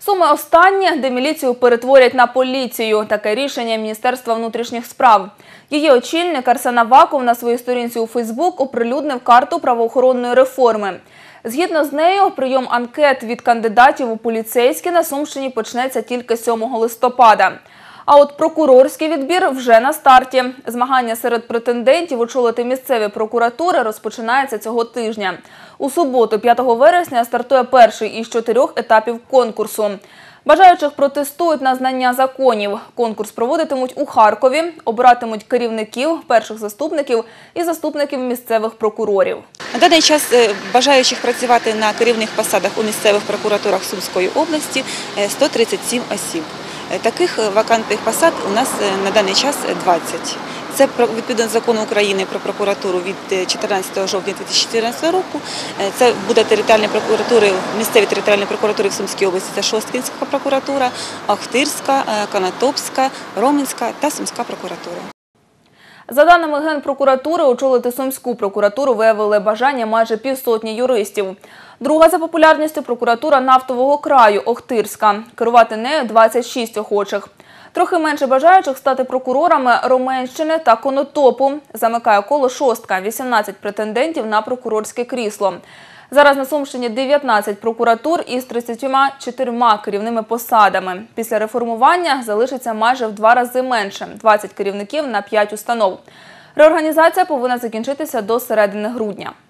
Суми останнє, де міліцію перетворять на поліцію. Таке рішення Міністерства внутрішніх справ. Її очільник Арсен Аваков на своїй сторінці у Фейсбук оприлюднив карту правоохоронної реформи. Згідно з нею, прийом анкет від кандидатів у поліцейські на Сумщині почнеться тільки 7 листопада. А от прокурорський відбір вже на старті. Змагання серед претендентів очолити місцеві прокуратури розпочинається цього тижня. У суботу, 5 вересня, стартує перший із 4 етапів конкурсу. Бажаючих протестують на знання законів. Конкурс проводитимуть у Харкові, обиратимуть керівників, перших заступників і заступників місцевих прокурорів. На даний час бажаючих працювати на керівних посадах у місцевих прокуратурах Сумської області 137 осіб. Таких вакантних посад у нас на даний час 20. Це відповідно закону України про прокуратуру від 14 жовтня 2014 року. Це буде територіальні прокуратури, місцеві територіальні прокуратури в Сумській області. Це Шосткінська прокуратура, Охтирська, Конотопська, Роменська та Сумська прокуратура. За даними Генпрокуратури, очолити Сумську прокуратуру виявили бажання майже півсотні юристів. Друга за популярністю прокуратура Нафтового краю – Охтирська. Керувати нею 26 охочих. Трохи менше бажаючих стати прокурорами Роменщини та Конотопу. Замикає коло Шостка – 18 претендентів на прокурорське крісло. Зараз на Сумщині 19 прокуратур із 34 керівними посадами. Після реформування залишиться майже в 2 рази менше – 20 керівників на 5 установ. Реорганізація повинна закінчитися до середини грудня.